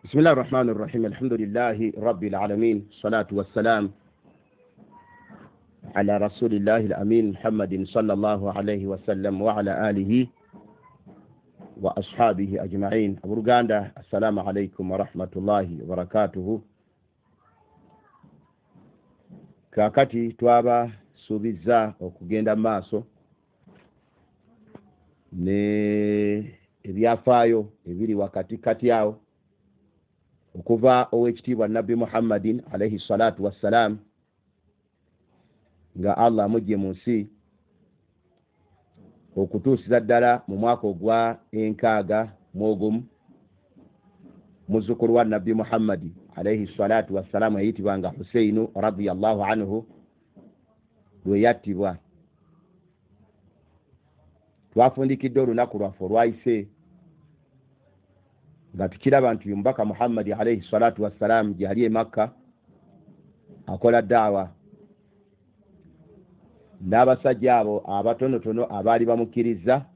بسم الله الرحمن الرحيم. الحمد لله رب العالمين، الصلاة والسلام على رسول الله الأمين محمد صلى الله عليه وسلم وعلى آله وأصحابه أجمعين. أبرغاندا، السلام عليكم ورحمة الله وبركاته. Kakati twaba subiza okugenda maaso ne ebyafaayo ebiri wakati kati yao okuva owekitiibwa Nabbi Muhammadin alayhi salatu wassalam nga Allah mujje mu nsi okutuusiza ddala mu mwaka ogwa 6 muzzukulu wa Nabbi Muhammadi alayhi salatu wassalam ayitibwa nga Husainu radiyallahu anhu lwe yattibwa. Twafundikidde olunaku lwaffe olwayise nga tukiraba nti omubaka Muhammadi alayhi salatu wassalam gye yali e Makka akola daawa n'abasajja abo abatonotono abaali bamukkiriza,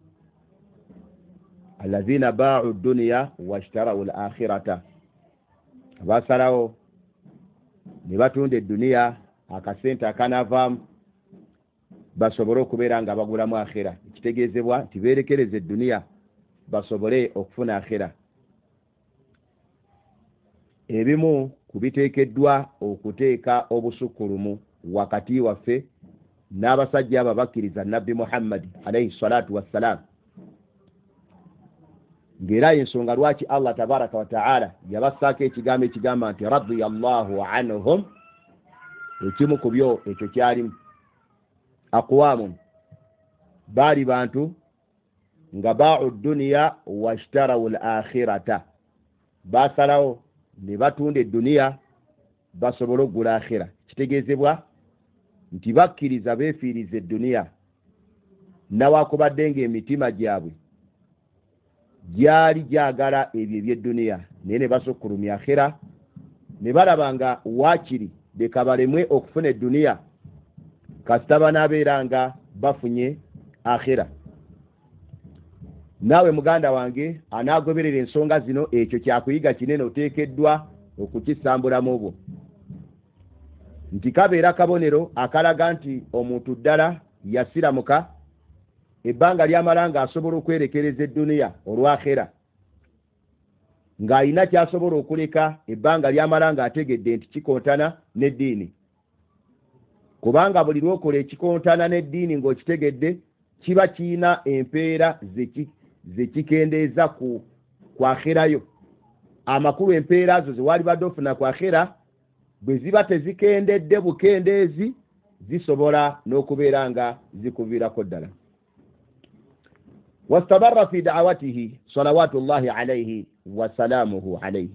alazina baa'u dunya washtarau al-akhirata, basalawo ne batunda edduniya akasente akanavaamu basobole okubeera nga bagulamu akhira. Ekitegeezebwa nti beerekereza edduniya basobole okufuna akhira. Ebimu kubiteekeddwa okuteeka obusukkulumu wakati waffe n'abasajja abo bakkiriza Nabbi Muhammad alayhi salatu wassalam, ng'era ensonga lwaki Allah tabaraka wa ta'ala yabassaako ekigambo ekigamba nti radiyallahu anhum, ekimu ku byo ekyo kyalimu aqwamun, baali bantu nga baa'u dunya washtarau al-akhirata, basalawo ne batunda edduniya basobole okugula akhira. Kitegeezebwa nti bakkiriza beefiiriza edduniya nawakubadde ng'emitima gyabwe gyali gyagala ebyo eby'edduniya, naye ne basukkulumya akhira, ne balaba nga waakiri leka balemwe okufuna edduniya kasita banaabeera nga bafunye akhira. Naawe muganda wange anaagoberera ensonga zino, ekyo kyakuyiga kinene oteekeddwa okukisambulamu obwo, nti kabeera kabonero akalaga nti omuntu ddala yasiramuka ebbanga lyamala nga asobola okwerekereza edduniya olw'akhera, ng'alina kyasobola okuleka ebbanga lyamala ng'ategedde nti kikontana n'eddiini. Kubanga buli lw'okola ekikontana n'eddiini ng'okitegedde kiba kiyina empeera zekikendeeza ku akherayo. Amakulu empeera zo zewali badde ofuna ku akhera bwe ziba tezikendedde bukendeezi zisobola n'okubeera nga zikuviirako ddala. واستمر في دعوته صلوات الله عليه وسلامه عليه.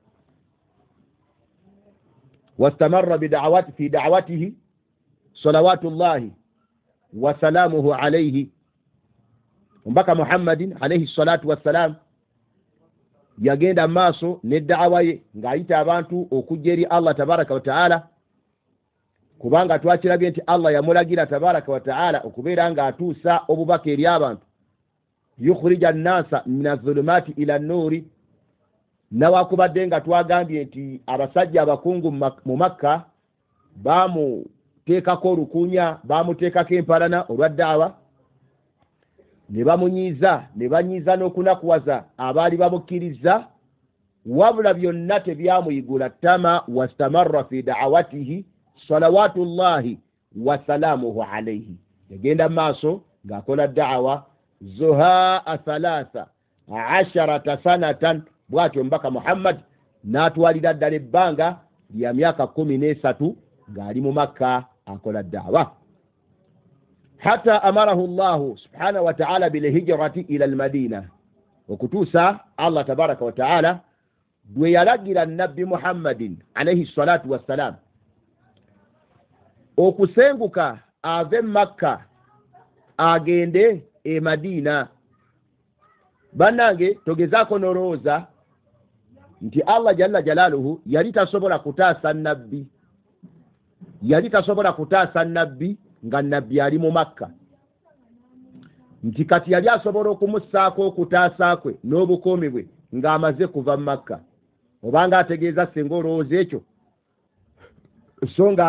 واستمر في دعوته صلوات الله وسلامه عليه. Mbaka Muhammadin alayhi salatu wassalam yagenda maaso n'eddawa ye ng'ayita abantu okujja eri Allah tabaraka wa ta'ala, kubanga twakirabye nti Allah yamulagira tabaraka wa ta'ala okubeera ng'atuusa obubaka eri abantu, yukhrija an-nasa min adh-dhulumati ila an-nuri. Nawakubadde nga twagambye nti abasajja abakungu mu Makka baamuteekako olukunya, baamuteekako empalana olwa daawa, ne bamunyiiza, ne banyiiza n'okunakuwaza abaali bamukkiriza, wabula byonna tebyamuyigula ttama. Wastamarra fi da'awatihi salawatullahi wasalamuhu alayhi. Yagenda maaso ng'akola da'awa zuhaa 13 sanatan. Bw'atyo mbaka Muhammad n'atwalira ddala ebbanga lya myaka 13 ng'ali mu Makka akola da'awa, hatta amarahu Allah subhanahu wa ta'ala bil hijrati ila al Madina, okutuusa Allah tabaraka wa ta'ala bwe yalagira Nabbi Muhammadin alayhi salatu wassalam okusenguka ave Makka agende e Madina. Bannange togezaako n'olowooza nti Allah jalla jalaluhu yali tasobola kutaasa nabbi, yali tasobola kutaasa nabbi nga nabbi ali mu Makka, nti kati yali asobola okumussaako okutaasa kwe n'obukuumi bwe ng'amaze kuva mu Makka. obanga ategeeza senga olowooza ekyo songa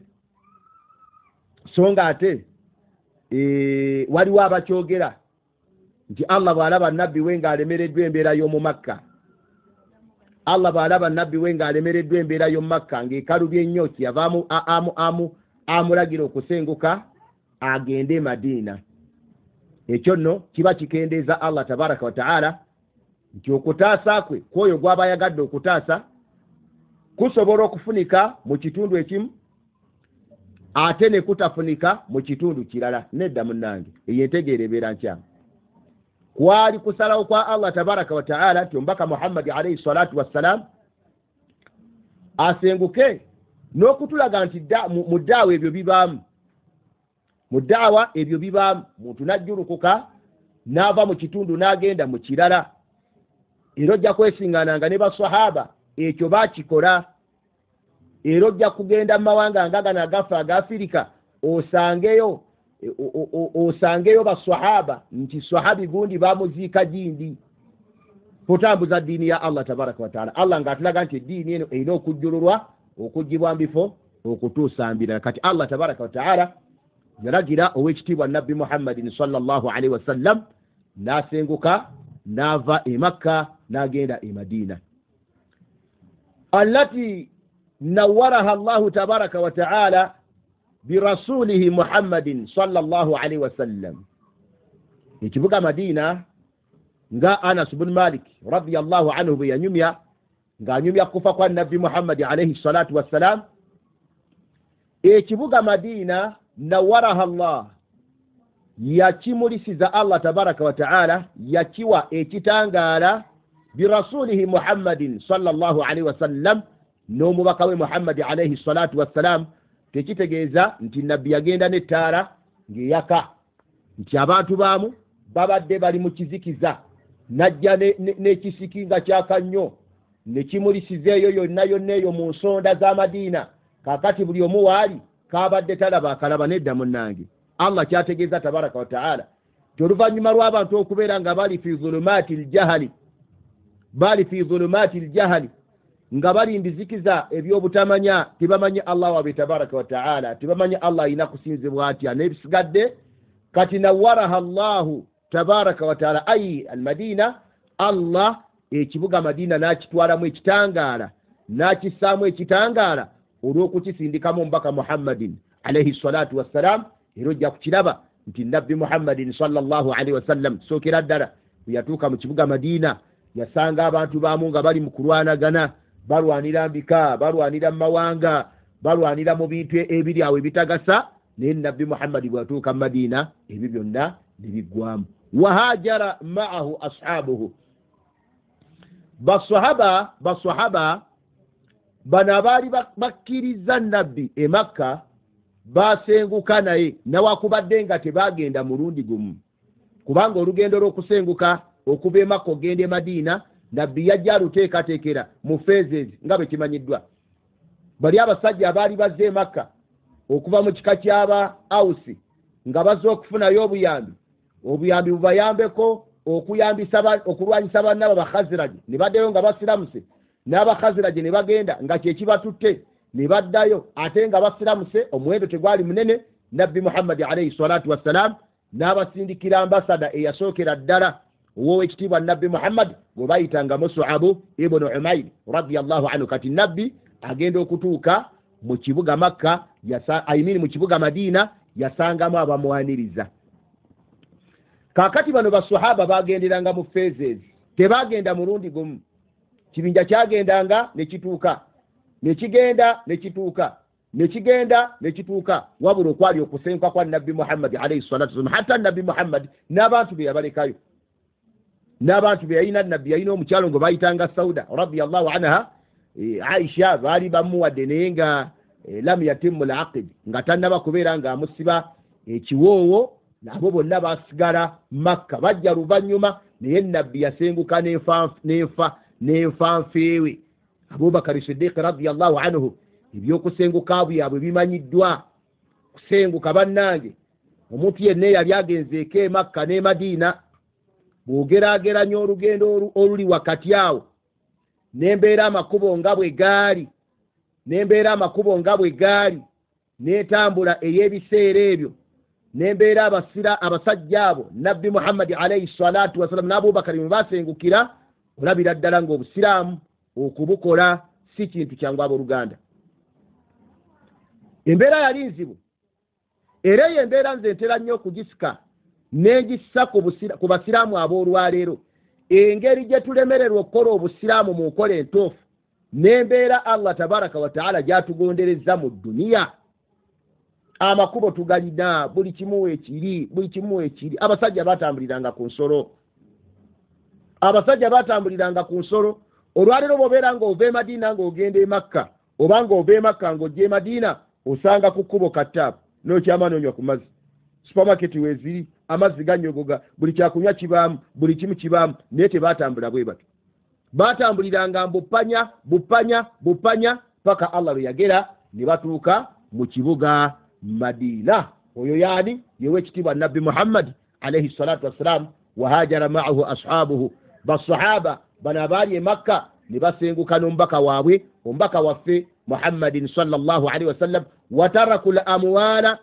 ate waliwo abakyogera nti Allah bw'alaba nabbi we ng'alemereddwa embeera y'omu Makka, Allah bw'alaba nabbi we ng'alemereddwa embeera y'omu Makka ng'ekalubye ennyo kyeyava amulagira okusenguka agende e Madiina. Ekyo nno kiba kikendeeza Allah tabaraka wa ta'ala nti okutaasa kwe kwoyo gw'aba yagadde okutaasa kusobola okufunika mu kitundu ekimu ate ne kutafunika mu kitundu kirala. Nedda munnange, eyo entegeera ebeera nkyamu. Kwali kusalawo kwa Allah tabaraka wa ta'ala nti omubaka Muhammad alayhi salatu wassalam asenguke n'okutulaga nti mu ddaawa ebyo bibaamu, mu ddaawa ebyo bibaamu. Muntu najjulukuka n'ava mu kitundu n'agenda mu kirala, era ojja kwesingananga ne baswahaba ekyo bakikola. Era ojja kugenda mu mawanga nga gano agafa aga Afirika osangeyo baswahaba nti swahabi gundi bamuziika gindi kutambuza ddiini ya Allah tabaraka wa ta'ala. Allah ng'atulaga nti eddiini eno erina okujjululwa, okuggibwa mu bifo, okutuusa mbirala. Kati Allah tabaraka wa ta'ala yalagira ow'ekitiibwa nabbi Muhammadin sallallahu alaihi wasallam n'asenguka n'ava e Makka n'agenda e Madiina, allati nawwaraha Allahu tabaraka wa ta'ala birasulihi Muhammadin sallallahu alaihi wasallam. Ekibuga Madiina nga Anas ibn Malik radiyallahu anhu bwe yanyumya ng'anyumya kufa kwa nabbi Muhammad alayhi salatu wassalam, ekibuga Madiina nawwaraha Allah, yakimulisiza Allah tabaraka wa ta'ala, yakiwa ekitangaala birasulihi Muhammadin sallallahu alaihi wasallam, n'omubaka we Muhammad alayhi salatu wassalam. Tekitegeeza nti nabbi yagenda n'ettaala ng'eyaka nti abantu baamu babadde bali mu kizikiza, najja n'ekisiki nga kyaka nnyo ne kimulisiza eyo yonna eyo mu nsonda za Madiina. Kaakati buli omu waali kaabadde talaba akalaba. Nedda munnange, Allah kyategeeza tabaraka wa ta'ala ti oluvannyuma lw'abantu okubeera nga bali fi zulumaati ljahali, nga bali mbizikiza ebyobutamanya, tibamanyi Allah wabe tabaraka wa ta'ala, tibamanyi Allah alina kusinzibwa atya. N'ebisigadde kati nawwaraha Allahu tabaraka wa ta'ala ayi al-Madiina, Allah ekibuga Madiina n'akitwalamu ekitangaala, n'akissaamu ekitangaala olw'okukisindikamu omubaka Muhammadin alayhi salatu wassalam. Era ojja kukiraba nti nabbi Muhammadin sallallahu alaihi wasallam sookera ddala bwe yatuuka mu kibuga Madiina yasanga abantu baamu nga bali mu kulwanagana, balwanira mbika, balwanira mu mawanga, balwanira mu bintu ebiri awo ebitagasa. Naye nabbi Muhammad bwe yatuuka mu Madiina ebyo byonna ne biggwamu. Wahajara ma'ahu ashabuhu, baswahaba bano abaali bakkiriza nabbi e Makka basenguka naye, nawakubadde nga tebagenda mulundi gumu, kubanga olugendo lw'okusenguka okuva e Makka ogenda e Madiina nabbi yajja aluteekateekera mu phases nga bwe kimanyiddwa. Bali abasajja abaali bazze e Makka okuva mu kika ky'aba Awusi nga bazze okufunayo obuyambi bubayambeko okulwanyisa bannabo Bakhaziraji, ne baddayo nga basiramuse, n'Abakhaziraji ne bagenda nga kyekibatutte ne baddayo ate nga basiramuse. Omuwendo tegwali munene. Nabbi Muhammad alayhi salatu wassalam n'abasindikira ambasada eyasookera ddala ow'ekitiibwa nabbi Muhammad gwe bayitanga Mus'ab ibn Umayr radiyallahu anhu. Kati nabbi agenda okutuuka mu kibuga Makka, mu kibuga Madiina, yasangamu abamuwaniriza. Kaakati bano baswahaba bagenderanga mu phases, tebagenda mulundi gumu. Kibinja kyagendanga ne kituuka, ne kigenda ne kituuka, ne kigenda ne kituuka, wabula okwali okusenguka kwa nabbi Muhammad alayhi salatu wasallam. Hatta nabbi Muhammad n'abantu be yabalekayo, n'abantu be yalina nabbi yalina omukyalo ngo bayitanga Sauda radiyallahu anha, Aisha baali bamuwadde naye nga lam yatimmu al-aqd, nga tannaba kubeera nga amusiba ekiwoowo. Nabo bonna basigala Makka, bajja luvannyuma, naye nabbi yasenguka n'enfanfeewe. Abubakar Siddiq radiyallahu anhu ebyokusenguka byabwe bimanyiddwa. Kusenguka bannange, omuntu yenna yali agenzeeko e Makka ne Madiina, bw'ogeraageranya olugendo oluli wakati awo nembeera amakubo nga bwe gaali netambula ey'ebiseera ebyo nembeera abasajja abo nabbi Muhammad alayhi salatu wasalam n'Abubakari mwe basengukira, olabira ddala ng'obusiraamu okubukola si kintu kyangu abooluganda. Embeera yali nzibu, era eyo embeera nze ntera nnyo okugisika n'egissa ku basiraamu aboolwaleero, engeri gye tulemererwa okukola obusiraamu mu nkola entuufu n'embeera Allah tabaraka wa taala gy'atugonderezza mu duniya. Amakubo tugalina, buli kimu ekiri. Abasajja batambuliranga ku nsolo. Olwaleero bw'obeera ng'ova e Madiina ng'ogenda e Makka, oba ng'ova e Makka ng'ojja e Madiina, osanga ku kkubo kattaapu n'okyama n'onywa ku mazzi. Supermarket weeziri, amazzi ganyogoga, buli kyakunywa kibaamu, buli kimu kibaamu, naye tebaatambula bwe batyo. Baatambuliranga bupanya paka Allah lwe yagera ne batuuka mu kibuga Madiina. Oyo yaani yewe ekitiibwa nabbi Muhammad alayhi salatu wassalam, wahajara ma'ahu ashabuhu. Basahaba bano abaali e Makka ne basenguka n'omubaka waabwe, omubaka waffe Muhammadin sallallahu alayhi wasallam. Watarakul amwala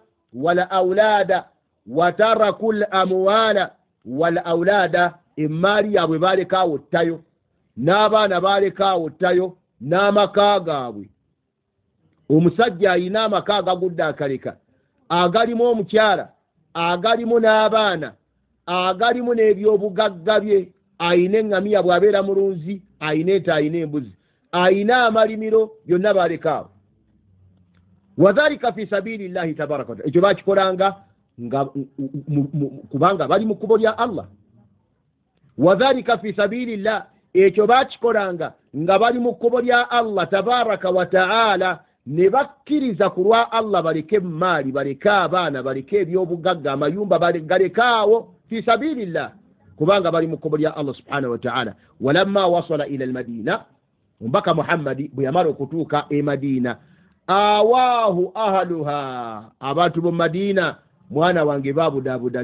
wal awlada, emmaali yaabwe baalekaawo ttayo, n'abaana baalekaawo ttayo, n'amaka gaabwe. Omusajja alina amaka agagudde akaleka, agalimu omukyala, agalimu n'abaana, agalimu n'ebyobugagga bye. Ayina eŋŋamiya bw'abeera mulunzi, ayina ente, ayina embuzi, ayina amalimiro, byonna baalekaawo. Wadhalika fi sabilillahi tabaraka wa taala. Ekyo baakikolanga kubanga bali mu kkubo lya Allah. Wadhalika fi sabilillah, ekyo baakikolanga nga bali mu kkubo lya Allah tabaraka wa taala, ne bakkiriza ku lwa Allah baleke maali, baleke abaana, baleke ebyobugagga, amayumba galekaawo fi sabilillah, kubanga bali mu kkubo lya Allah subhanahu wa ta'ala. Walamma wasala ila al-Madina, omubaka Muhammadi bwe yamala okutuuka e Madiina, awaahu ahluha, abantu b'omu Madiina, mwana wange baabudaabuda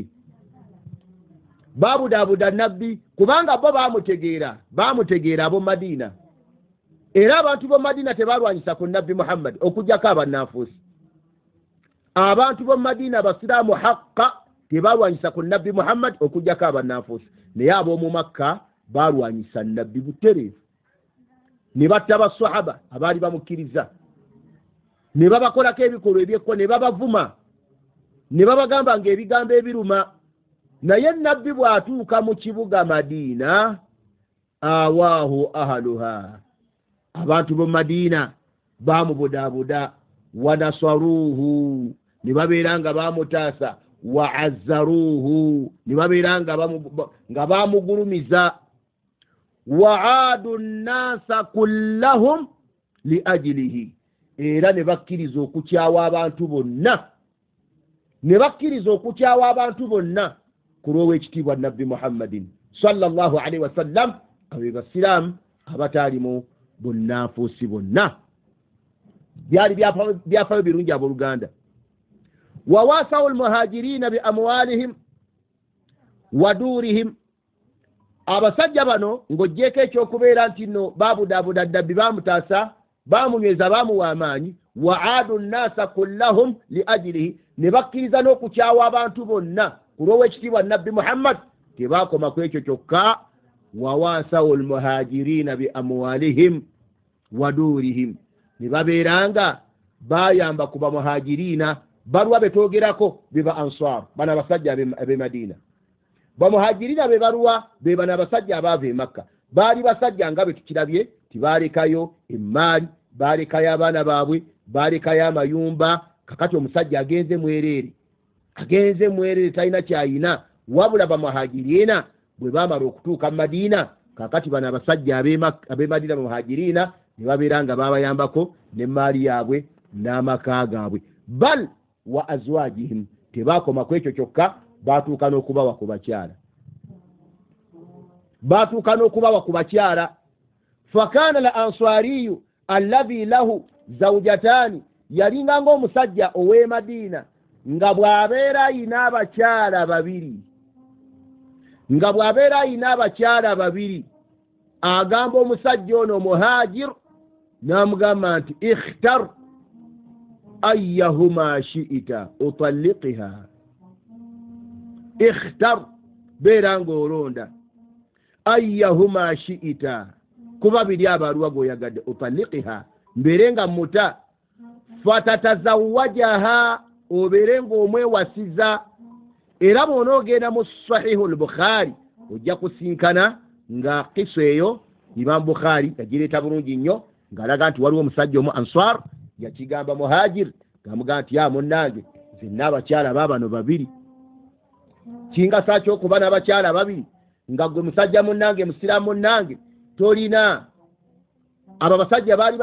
nabbi, kubanga bo baamutegeera ab'omu Madiina. Era abantu b'omu Madiina tebalwanyisa ku nabbi Muhammad okuggyako abannanfuusi. Abantu b'omu Madiina abasiraamu haqqa tebalwanyisa ku nabbi Muhammad okuggyako abannanfuusi, naye ab'omu Makka balwanyisa nabbi butereevu, ne batta basahaba abaali bamukkiriza, ne babakolako ebikolwa ebyekko, ne babavuma, ne babagamba ng'ebigambo ebiruma. Naye nabbi bw'atuuka mu kibuga Madiina, awaahu ahluha, abantu b'omu Madiina baamubudaabuda, wanasaruuhu, ne babeera nga baamutaasa, waazzaruuhu, ne babeera nga baamugulumiza, waadu nnaasa kullahum liajlihi, era ne bakkiriza okukyawa abantu bonna, ku lw'owekitiibwa nabbi Muhammadin sallallahu alayhi wasallam, abo basiraamu abataalimu bunnanfuusi bonna. Byali byafaayo birungi abooluganda. Wawaasawu almuhaajiriina bi amwaalihim wa duurihim, abasajja bano ng'oggyeko ekyokubeera nti nno baabudaabuda nabbi, baamutaasa, baamunyweza, baamuwa amaanyi. Waadu nnaasa kullahum liajlihi, ne bakkiriza n'okukyawa abantu bonna ku lw'owekitiibwa nabbi Muhammad. Tebaakoma ku ekyo kyokka, wawaasawu almuhaajiriina bi amwaalihim wa duurihim, ne babeeranga bayamba ku bamuhaajiriina, balwa betoogerako be ba ansar, bano abasajja ab'e Madiina. Bamuhaajiriina be balwa be bano abasajja abaava e Makka. Baali basajja nga bwe tukirabye, tibaalekayo emmaali, baalekayo abaana baabwe, baalekayo amayumba. Kakati omusajja agenze mwerere talina kyayina, wabula bamuhaajiriina bwe baamala okutuuka mu Madiina, kakati bano abasajja ab'e Madiina bamuhaajiriina ne babeera nga babayambako n'emmaali yaabwe n'amaka gaabwe. Bal wa azwajihim, tebaakoma ku ekyo kyokka, baatuuka n'okubawa ku bakyala. Fakaana la answariyu alladhi lahu zawjataani, yalinga ng'omusajja ow'e Madiina nga bw'abeera ayina abakyala babiri, agamba omusajja ono muhajir n'amugamba nti ikhtar ayyahuma shi'ita utalliqiha. Ikhtar beera ng'olonda ayyahuma shi'ita kuba biri abaluwa g'oyagadde utalliqiha mbeere nga muta fatatazawwajaha obeere ng'omwewasiza. Era bw'onoogenda mu sahihu al-Bukhari ojja kusinkana nga kisa eyo Imam Bukhari yagireeta bulungi nnyo ng'alaga nti waliwo omusajja omu Ansar yakigamba muhajir ng'amugamba nti ya munnange nze n'abakyala baabano babiri kingasa ky'okuba n'abakyala babiri nga gwe musajja munnange musiraamu munnange tolina. Abo abasajja baali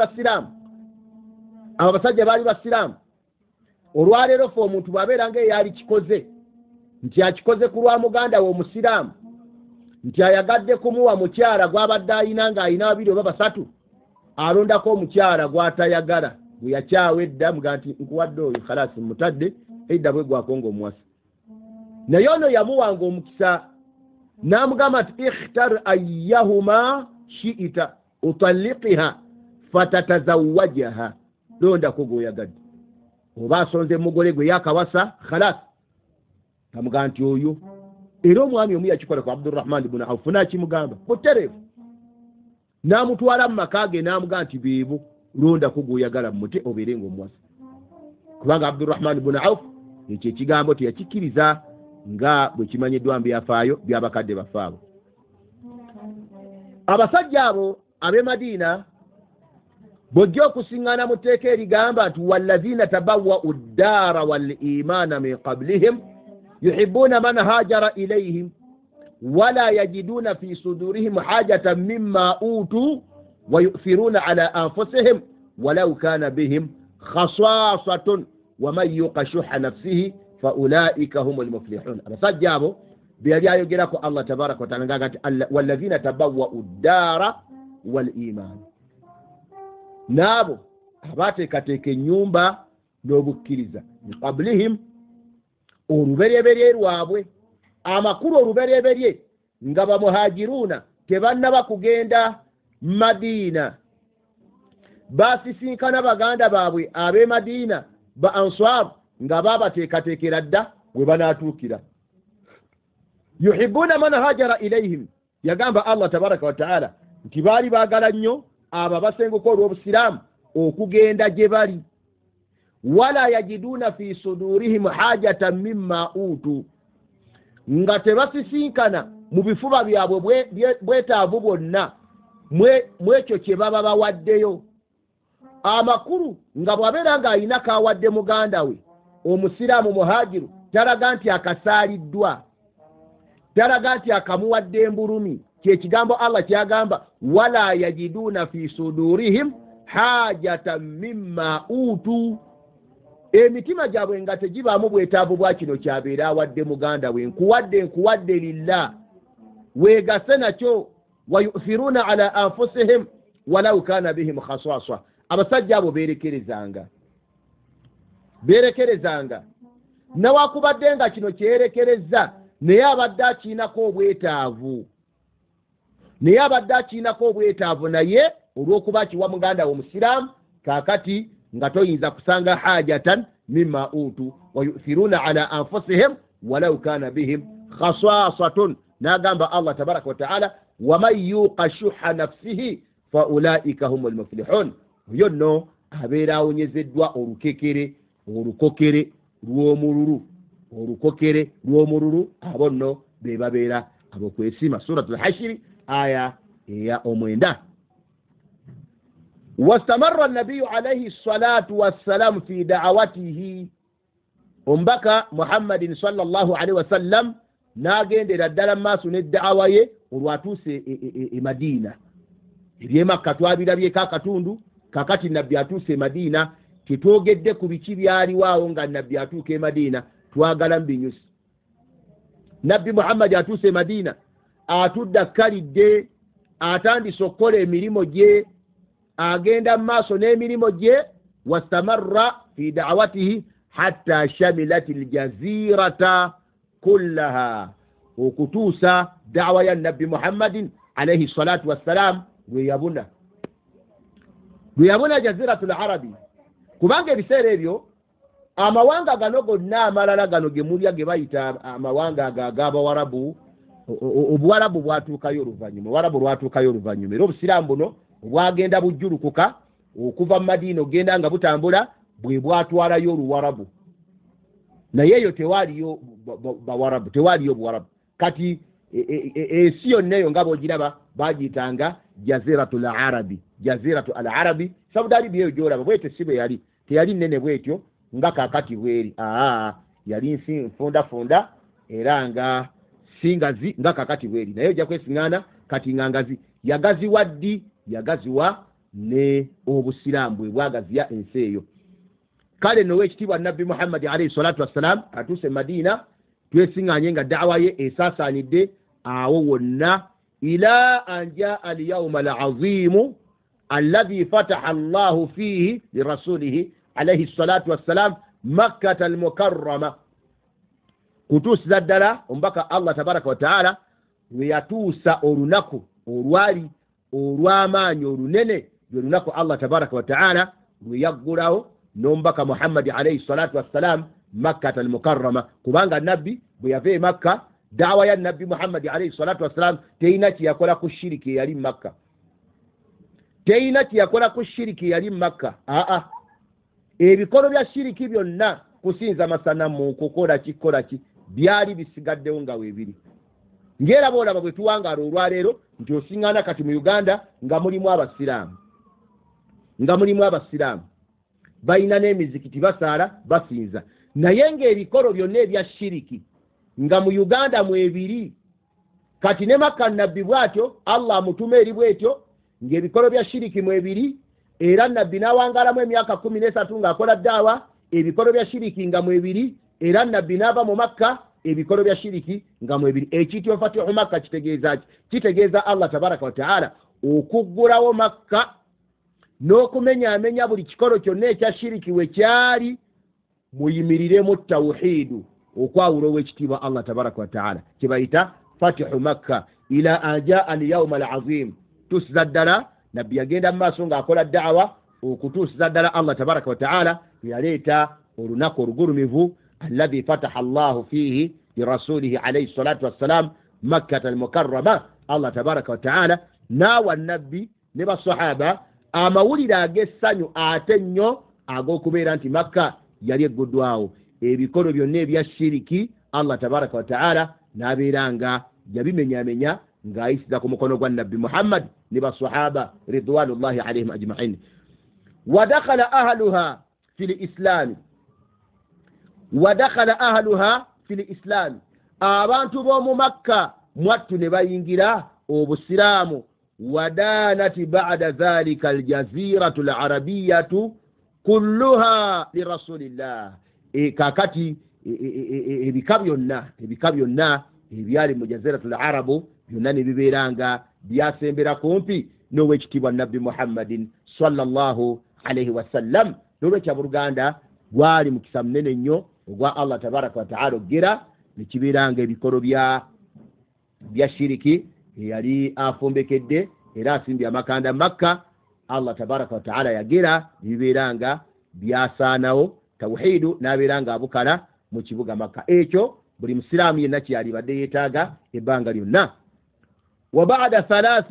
basiraamu. Olwaleero fe omuntu bw'abeera nga eyali kikoze nti akikoze ku lwa muganda we omusiraamu nti ayagadde kumuwa mukyala gw'abadde alina ng'alina babiri oba basatu, alondako omukyala gw'atayagala bwe yakyawa edda muga nti nkuwadde oyo khalasi mutadde edda bwe gwako ng'omuwasa. Naye ono yamuwanga omukisa n'amugamba nti ikhtar ayyahuma shi'ita utalliqiha fatatazawwajaha, londako gw'oyagadde. Oba asonze mugole gwe yakawasa khalasi amugamba nti oyo. Era omwami omu yakikola ku Abdurrahman ibn Auf n'akimugamba mutereevu, n'amutwala mu maka ge n'amugamba nti beebo, londako gw'oyagala mute obeere ng'omuwasa. Kubanga Abdurrahman ibn Auf ekyo ekigambo teyakikkiriza nga bwe kimanyiddwa mu byafaayo by'abakadde bafaabo. Abasajja abo ab'e Madiina bw'ojja okusiŋŋaana mu tteeka erigamba nti wallazina tabawwa'u ddaara wal iimaana min qablihim yuhibbuuna man haajara ilayhim wala yajiduuna fi sudurihim haajatan mimma uutuu wa yu'thiruuna ala anfusihim walau kaana bihim khasaasatun wa man yuqa shuhha nafsihi fa ulaa'ika humul muflihun. Abasajja abo be yali ayogerako Allah tabaaraka wa ta'aala ng'aga nti wallazina tabawwa'u ddaara wal iimaana, n'abo abaateekateeka ennyumba n'obukkiriza min qablihim, olubereberye lwabwe, amakulu olubereberye nga bamuhajiruuna tebannaba kugenda Madiina, basisinkana baganda baabwe ab'e Madiina ba Ansar nga baabateekateekera dda we banaatuukira. Yuhibbuuna man hajara ilayhim, yagamba Allah tabaraka wa ta'ala nti baali baagala nnyo abo basenguka olw'obusiraamu okugenda gye bali. Wala yajiduuna fi sudurihim haajatan mimma uutu, nga tebasisinkana mu bifuba byabwe bwetaavu bwonna mwekyo kye baba bawaddeyo. Amakulu nga bw'abeera ng'alina kaawadde muganda we omusiraamu muhajiru, talaga nti akasaaliddwa, talaga nti akamuwadde embulumi. Kyekigambo Allah kyagamba wala yajiduuna fi sudurihim haajatan mimma uutu, emitima gyabwe nga tegibaamu bwetaavu bwa kino kyabeera awadde muganda we. Nkuwadde lillah, weegase nakyo. Wa yu'thiruuna ala anfusihim walau kaana bihim khaswasa. Abasajja abo beerekerezanga nawakubadde nga kino kyerekereza naye abadde akiinako obwetaavu, naye olw'okuba kiwa muganda we omusiraamu, kaakati nga toyinza kusanga haajatan mimma uutu wa yu'thiruuna ala anfusihim walau kaana bihim khasasatun. N'agamba Allah tabaraka wa ta'ala waman yuqa shuhha nafsihi fa ulaa'ika humul muflihun. Oyo nno abeera awonyezeddwa olukokere lw'omululu, abo nno be babeera ab'okwesiima. Suratul Hashiri aya eya 9. واستمر النبي عليه الصلاة والسلام في دعوته. Omubaka Muhammadin sallallahu alaihi wasallam n'agendera ddala mu maaso n'eddawa ye olwatuuse e Madiina. Eby'e Makka twabirabyeko akatundu, kakati nabbi atuuse e Madiina. Tetwogedde ku biki byaliwaawo nga nabbi atuuka e Madiina, twagala mbinyusi. Nabbi Muhammad atuuse e Madiina, atudde akkalidde, atandise okukola emirimu gye, agenda mu maaso n'emirimu gye. Wastamarra fi da'watihi hatta shamilat aljazirata kullaha, okutuusa da'wa ya nabbi Muhammadin alayhi salatu wassalam gwe yabuna jaziratul arabi kubanga ebiseera ebyo amawanga gano gonna amalala gano ge mulya ge bayita amawanga ag'abawarabu obuwarabu bwatuukayo oluvannyuma era obusiraamu buno obwagenda bujjulukuka okuva mu Madiina ogenda nga butambula bwe bwatwalayo oluwarabu naye eyo tewaaliyo bawarabu tewaaliyo buwarabu kati ensi yonna eyo nga bw'ogiraba bagiyitanga jaziratu al arabi Saudi Arabia eyo gy'olaba bwete si bwe yali teyali nnene bwetyo nga kaakati bweri yali nsi nfundafunda era nga singazi nga kaakati bweri naye ojja kwesiŋŋaana kati nga ngazi yagaziwa ddi yagaziwa ne obusiraamu bwe bwagaziya ensi eyo kale nowe ekitiibwa nabbi Muhammad alayhi salatu wassalam atuuse Madiina twesiŋŋaanye nga da'wa ye esaasaanidde awo wonna ila an jaa al-yawma al-azimu alladhi fataha Allahu fihi lirasulihi alayhi salatu wassalam Makkata al-mukarrama kutuusiza ddala omubaka Allah tabaraka wa ta'ala we yatuusa olunaku olwali olw'amaanyi olunene lwe lunaku Allah tabaraka wa ta'ala lwe yaggulawo n'omubaka Muhammad alayhi salatu wassalam Makkata al-mukarrama kubanga nabbi bwe yava e Makka da'wa ya nabbi Muhammad alayhi salatu wassalam teyina kiyakola ku shiriki yali Makka ebikolo bya shiriki byonna kusinza masanamu kukola ki byali bisigaddewo nga weebiri ngera boolaba bwe tuwangaala olwaleero nti osiŋŋaana kati mu Uganda nga mulimu abasiraamu balina n'emizikiti basaala basinza naye ng'ebikolo byonna ebya shiriki nga mu Uganda mwebiri kati ne Makka nabbi bw'atyo Allah amutuma eri bw'etyo ng'ebikolo bya shiriki mwebiri era nabbi n'awangaalamu emyaka 13 ng'akola daawa ebikolo bya shiriki nga mwebiri era nabbi n'ava mu Makka ebikolo bya shiriki nga mwebiri ekiyitibwa fatihu Makka kitegeeza Allah tabaraka wa ta'ala okuggulawo Makka n'okumenyaamenya buli kikolo kyonna ekya shiriki we kyali muyimiriremu tawhiidu okwawula ow'ekitiibwa Allah tabaraka wa ta'ala kibayita fatihu Makka ila an jaa al-yawma al-azim tuusiza ddala nabbi yagenda mu maaso ng'akola da'wa okutuusiza ddala Allah tabaraka wa ta'ala yaleeta olunaku olugulumivu alladhi fataha Allahu fihi lirasulihi alayhi salatu wassalam Makkata al-mukarrama Allah tabaraka wa ta'ala naawa nabbi ne basahaba amawulire ag'essanyu ate nnyo ag'okubeera nti Makka yali egguddwawo ebikolo byonna ebya shiriki Allah tabaraka wa ta'ala n'abeeranga yabimenyaamenya ng'ayisiza ku mukono gwa nabbi Muhammad ne basahaba ridwanullahi alayhim ajma'in wadakhala ahluha fil islam abantu b'omu Makka mwattu ne bayingira obusiraamu wadanati ba'da dhalika aljaziratu alarabiyatu kulluha lirasulillah kakati ebika byonna ebyali mu jaziratul arabu byonna ne bibeeranga byasembera kumpi n'owekitiibwa nabbi Muhammadin sallallahu alayhi wasallam n'olwekya buluganda gwali mukisa munene nnyo ogwa Allah tabaraka wa ta'ala ogera ne kibeeranga ebikolo bya shiriki yali afumbekedde era asimbye amakanda Makka Allah tabaraka wa ta'ala yagera bibeeranga byasaanawo tawhiidu n'abeeranga abukala mu kibuga Makka ekyo buli musiraamu yenna kyalibadde yeetaaga ebbanga lyonna wa ba'da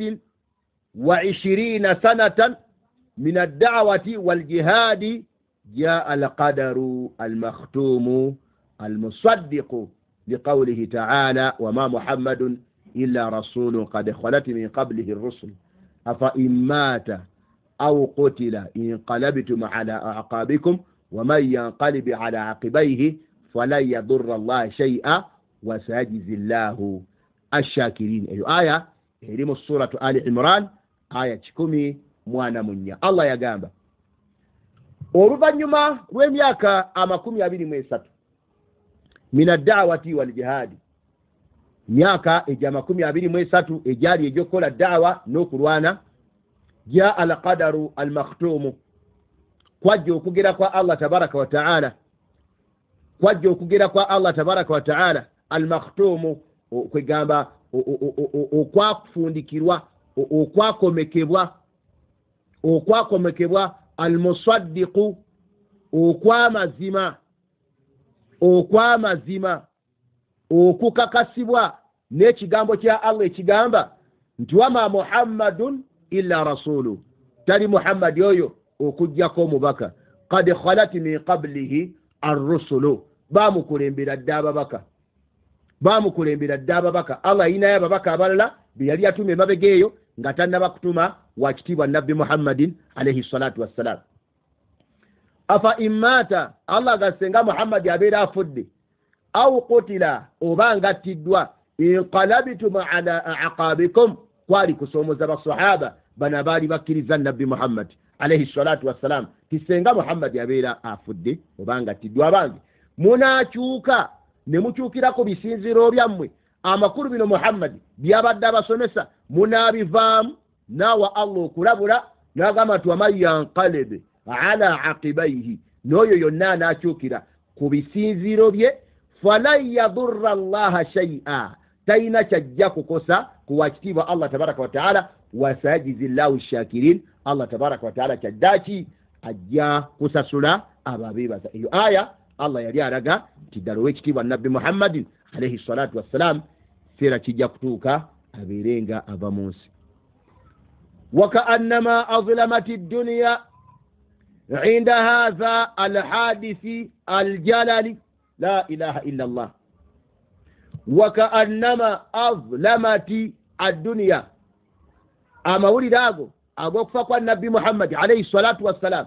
23 sanatan min ad-da'wati wal jihadi jaa al-qadaru al-makhtumu al-musaddiqu liqawlihi ta'ala wa ma Muhammadun illa rasulun qad khalat min qablihi ar-rusul afa in mata aw qutila inqalabtum ala a'qabikum wa man yanqalib ala aqibayhi falan yadurra Allah shay'a wa sayajzi Allahu ash-shakirin. Eyo aya eri mu suratu Ali Imran aya 10 Allah yagamba oluvannyuma lw'emyaka 23 min ad-da'wati wal jihadi myaka ejja 23 ejali ejokola da'wa n'okulwana jaa al-qadaru al-makhtumu kwajja okugera kwa Allah tabaraka wa ta'ala al-makhtumu kwegamba okwakufundikirwa okwakomekebwa almusaddiqu okwamazima okukakasibwa n'ekigambo kya Allah ekigamba nti wama muhammadun illa rasulu, tali muhammadi oyo okujjako omubaka, qad khalat min qablihi arrusulu, bamukulembera dda ababaka. Allah ayinayo ababaka abalala be yali atumye emabega eyo nga tannaba kutuma wakitiibwa nabbi muhammadin alayhi salatu wassalam. afa immata, Allah agasenga muhammadi abeera afudde, au qutila, oba ngattiddwa, inqalabitum ala aqabikum, kwali kusoomoza basahaba bana baali bakkiriza nabbi muhammad alayhi salatu wassalam tisenga muhammadi abeera afudde oba ngattiddwa, abange munaakyuka ne mukyukirako bisinziro byammwe, amakulu bino muhammadi byabadde abasomesa munaabivaamu, naawa Allah okulabula n'agamba nti waman yanqalib ala aqibaihi, n'oyo yonna anaakyukira ku bisinziro bye, falan yadurra allaha shay'a, talina kyajja kukosa ku wakitiibwa Allah tabaraka wa taala, wasayajizi llahu shakirin, Allah tabaraka wa taala kyaddaki ajja kusasula ababeebaza. Eyo aya Allah yali alaga nti ddala ow'ekitiibwa nabbi muhammadin alayhi salatu wassalam seera kijja kutuuka abeerenga ava mu nsi. wakaannama azlamati dduniya inda hadha alhadisi aljalali la ilaha illa Allah. wakaannama azlamati adduniya, amawulire ago ag'okufa kwa nabbi muhammadi alayhi salatu wassalam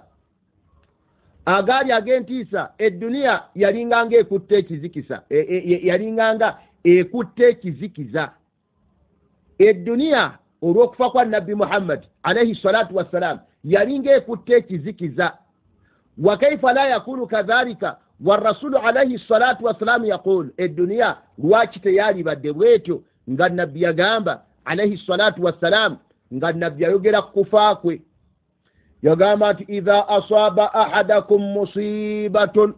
agaali ag'entiisa, edduniya yalinganga ekutte ekizikisa, yalinganga ekutte ekizikiza. Edduniya olw'okufa kwa nabbi muhammadi alayhi salatu wassalam yalinga ekutte ekizikiza. wa kaifa la yakunu kadhalika warasulu alayhi salatu wassalam yaqul, edduniya lwaki teyalibadde bwetyo nga nabbi yagamba alayhi salatu wassalam, nga nabbi ayogera kufa kwe yagamba nti idha asaba ahadakum musibatun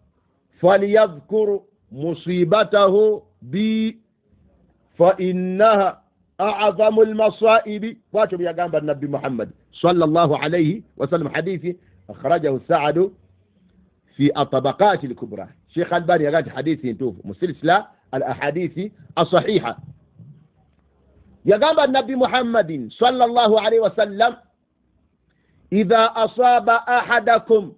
falyadhkur musibatahu bi fa innaha a'zamu almasaibi, bwatyo byagamba nabbi muhammad sallallahu alayhi wasallam. hadithi akhrajahu sa'd fi atabaqat alkubra. Sheikh Albani yagamba hadithi ntufu mu silsila alahadithi as-sahiha. yagamba nabbi muhammadin sallallahu alayhi wasallam idha asaba ahadakum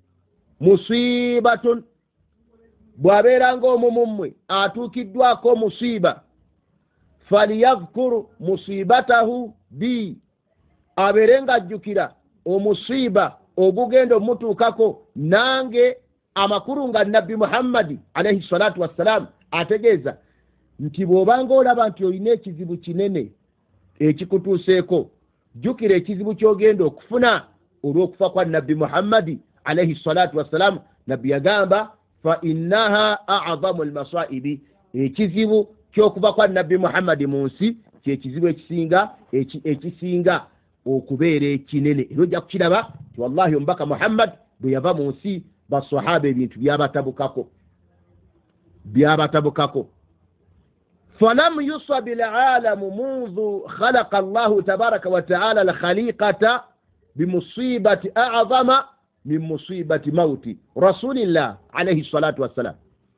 musibatun, bwabeeranga omu mummwe atuukiddwako musiba, falyadhkur musibatahu bi, abeerenga ajjukira omusiba ogugenda omutuukako nange amakulu nga nabbi muhammadi alayhi salatu wassalam ategeeza nti bw'obanga olaba nti olina ekizibu kinene ekikutuuseeko, jjukira ekizibu ky'ogenda okufuna olw'okufa kwa nabbi muhammadi alayhi salatu wassalam. nabbi yagamba fa innaha a'zamu almasaibi, ekizibu ky'okuva kwa nabbi muhammadi mu nsi kyekizibu ekisinga okubeera ekinene. era ojja kukiraba ti wallahi omubaka muhammad bwe yava mu nsi basahaba ebintu byabatabukako. فلم يصب العالم منذ خلق الله تبارك وتعالى الخليقة بمصيبة أعظم من مصيبة موت رسول الله عليه الصلاة والسلام.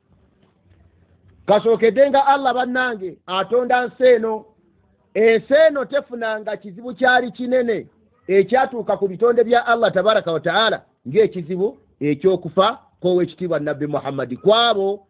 kasokedenga Allah bannange atonda nseno, enseno tefunanga kizibu kyali kinene ekyatuuka ku bitonde bya Allah tabaraka wa taala ng'ekizibu ekyokufa kw'owekitiibwa nabbi muhammadi kwabo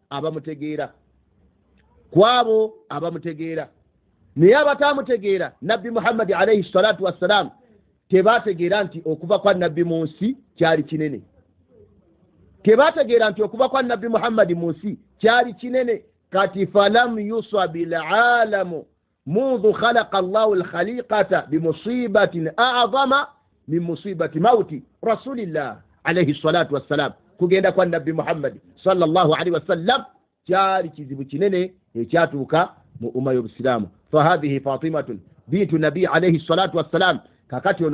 abamutegeera. naye abatamutegeera nabbi muhammadi alayhi salatu wassalam tebategeera nti okuva kwa nabbi mu nsi kyali kinene. tebategeera nti okuva kwa nabbi muhammadi mu nsi kyali kinene. kati falam yusabi alalamu mundu khalaqa allahu alkhaliqata bimusibatin a'zama min musibati mauti rasulillah alayhi salatu wassalam. kugenda kwa nabbi muhammadi sallallahu alayhi wasallam kyali kizibu kinene ekyatuuka mu umma y'obusiraamu. fahadhihi fatimatun bintu nabi alayhi salatu wassalam, kakati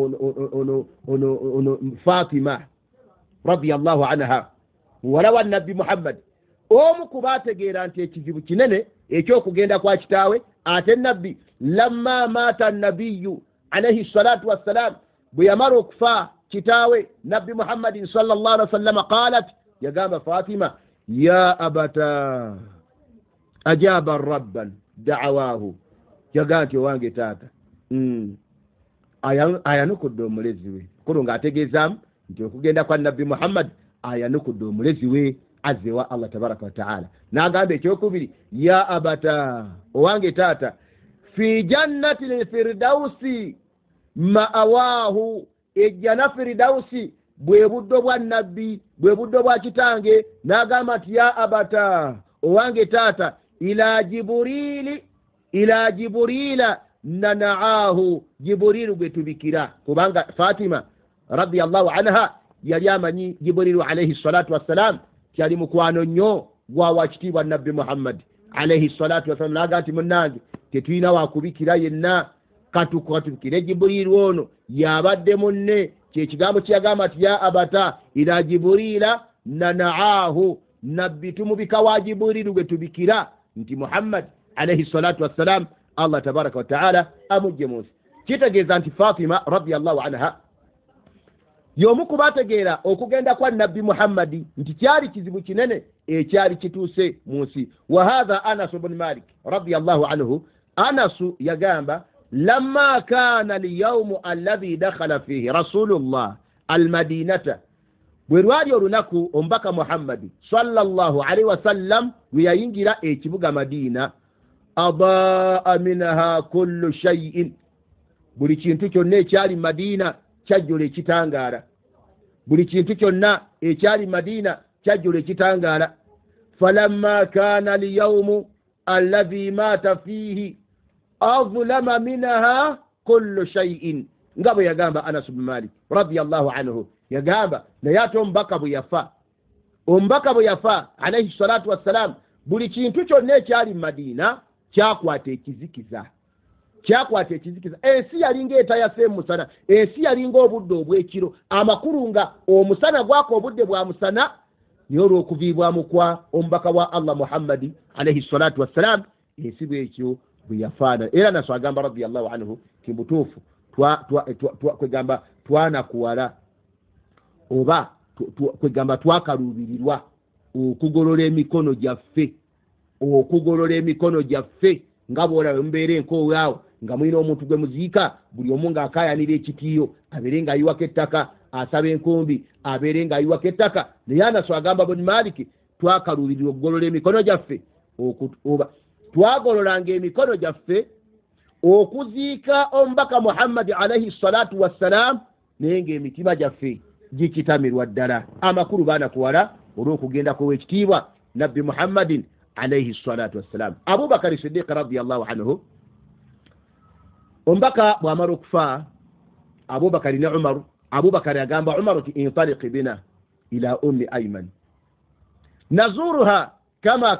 ono fatima radiyallahu anha muwala wa nabbi muhammad, omu ku baategeera nti ekizibu kinene ekyokugenda kwa kitaawe. Ate nabbi lamma maata nabiyyu alayhi salatu wassalam, bwe yamala okufa kitaawe nabbi Muhammadin sallallahu alaihi wasallam, qalat, yagamba Fatima, ya abata ajaba rabban da'awahu, yagamba nti owange taata ayanukudde omulezi we. Kulu ng'ategeezaamu nti okugenda kwa nabbi Muhammad ayanukudde omulezi we azze wa Allah tabaraka wa ta'ala. N'agamba ekyokubiri, ya abata, owange taata, fi jannati lfirdausi ma'awaahu, ejjana firdausi bwe buddo bwa nabbi, bwe buddo bwa kitange. N'agamba nti ya abata, owange taata, ila jiburila nanaahu, Jibrilu gwe tubikira. Kubanga Fatima radiyallahu anha yali amanyi Jibrilu alayhi salatu wassalam kyali mukwano nnyo gwa wakitiibwa nabbi Muhammad alayhi salatu wassalam. Naga nti munnange tetulina wakubikira yenna, katukire Jibrilu ono yabadde munne. Kyekigambo kyeyagamba nti ya abata ila jiburila nanaahu, nabbi tumubika wa Jibrilu gwe tubikira nti Muhammad alayhi salatu wassalam Allah tabaraka wa ta'ala amujje munsi. Kitegeeza nti Fatima radiyallahu anha y'omu ku bategeera okugenda kwa nabbi Muhammadi nti kyali kizibu kinene ekyali kituuse mu nsi. Wa hadha Anas ibn Malik radiyallahu anhu, Anas yagamba, lamma kana liyawmu alladhi dakhala fihi rasulullah almadinata, bwe lwali olunaku omubaka Muhammadi sallallahu alaihi wasallam bwe yayingira ekibuga Madina, adaa minha kullu shay'in, buli kintu kyonna ekyali Madina kyajjula ekitangaala. Buli kintu kyonna ekyali Madina kyajjula ekitangaala. Falamma kana liyawmu alladhi mata fihi azlama minha kullu shay'in, nga bwe yagamba Anas ibn Malik radiyallahu anhu. Yagamba naye ate omubaka bwe yafa alayhi salatu wassalam, buli kintu kyonna ekyali Madina kyakwata ekizikiza. Ensi yalinga etayase musana, ensi yalinga obudde obwekiro, amakulu nga omusana gwako obudde bwa musana. Niyo olw'okuviibwamu kwa omubaka wa Allah Muhammadi alayhi salatu wassalam, ensi bwekyo bwe yafaana. Era Nasu agamba radiyallahu anhu ti butuufu kwegamba twanakuwala oba kwegamba twakaluubirirwa okugolola emikono gyaffe nga bw'olaba mbeera enkoowawo nga mulina omuntu gwe muziika, buli omu ng'akaayanira ekitiiyo, abeere ng'ayiwako ettaka, asaba enkumbi, abeere ng'ayiwako ettaka. Naye Anas agamba Ibn Malik, twakaluubirirwa okugolola emikono gyaffe, oba twagololanga emikono gyaffe okuziika omubaka Muhammad alayhi salatu wassalam, naye ng'emitima gyaffe gikitamirwa ddala. Amakulu baanakuwala olw'okugenda kw'owekitiibwa nabbi Muhammadin alayhi salatu wassalam. Abubakar Siddiq radiyallahu anhu, omubaka bw'amala okufa Abubakar ne Umar, Abubakar agamba Umar nti intaliq bina ila ummi Ayman nazuruha kama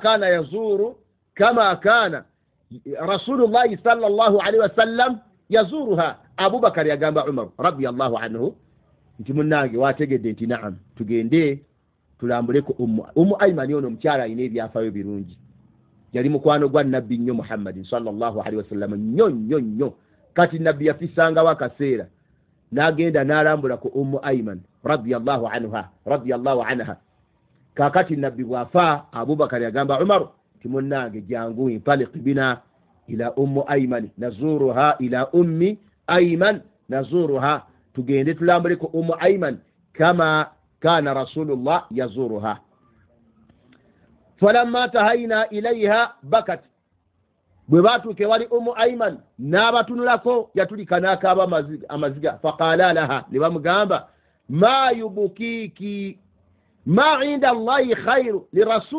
kana Rasulullah sallallahu alaihi wasallam yazuruha. Abubakar agamba Umar radiyallahu anhu nti munnange wategedde nti naam, tugende tulambuleko ummu Ayman ono omukyala alina ebyafaayo birungi, yali mukwano gwa nabbi nnyo Muhammadin sallallahu alaihi wasallam nnyo. Kati nabbi yafisangawo akaseera n'agenda n'alambula ku ummu Ayman radiyallahu anha. Kakati nabbi bwafa, Abubakar yagamba Umar nti munnange jangu intaliq bina ila ummu Ayman nazuruha, ila ummi Ayman nazuruha, tugende tulambule ku ummu Ayman kama kana Rasulullah yazuruha. Falamma tahayna ilayha bakat, bwe batuuke wali ummu Ayman n'abatunulako yatulika n'akaaba amaziga. Faqala laha, ne bamugamba ma yubukiki ma inda Allahi khairu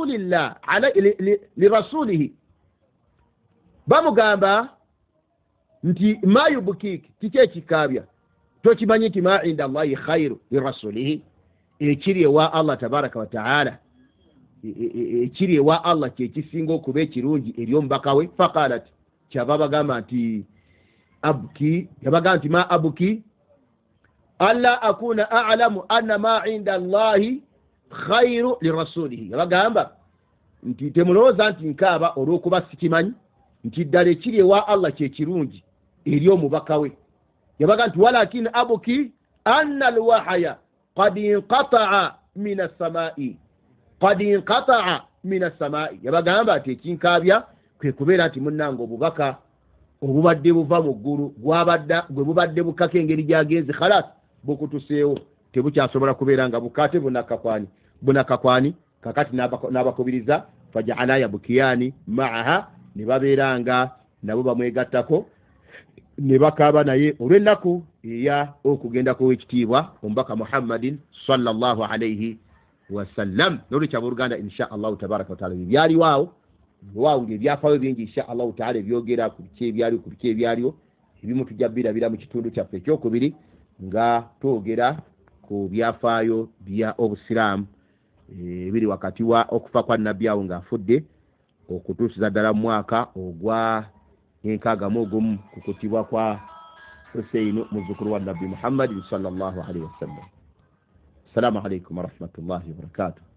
lirasulihi, bamugamba nti ma yubukiki, kiki ekikaabya, tokimanyi nti ma inda Allahi khairu lirasulihi, ekiri ewa Allah tabaraka wa ta'ala, ekiri ewa Allah kyekisinga okuba ekirungi eri omubaka we. Faqalat, kyava bagamba nti abki, yabaga nti ma abuki alla akuna a'lamu anna ma inda Allahi khairu lirasulihi. Yabagamba nti temulowooza nti nkaaba olw'okuba sikimanyi nti ddala ekiri ewa Allah kye kirungi eri omubaka we. Yabaga nti walakin abuki anna alwahaya qad inqata'a min as-samaa'i, qad inqata'a min as-samaa'i. Yabagamba nti ekinkaabya kwe kubeera nti munnange obubaka obubadde buva mu ggulu gwe bubadde bukaka engeri gyagenze khalas bukutuseewo, tebukyasobola kubeera nga bukate bunakakwani kakati n'abakubiriza faja'ala yabukiyani ma'aha, ne babeera nga nabo bamwegattako ne bakaaba naye olw'ennaku eya okugendako w'ekitiibwa omubaka Muhammadin sallallahu alayhi wasallam. N'olwekyo abooluganda insha allahu tabaraka wataala byaliwo awo wawulira ebyafaayo bingi insha allahu taala ebyogera ku biki ebyaliwo ebimu tujja birabira mu kitundu kyaffe ekyokubiri nga twogera ku byafaayo bya obusiraamu ebiri wakati wa okufa kwa nabbi awo ng'afudde okutuusiza ddala mu mwaka ogwa 61 kukutibwa kwa Husayn muzzukuru wa nabbi Muhammad sallallahu alaihi wasallam. Assalamu alaikum wa rahmatullahi wa barakatuh.